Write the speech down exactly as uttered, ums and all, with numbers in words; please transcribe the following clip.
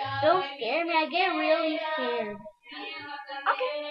Don't scare me. I get really scared. Okay.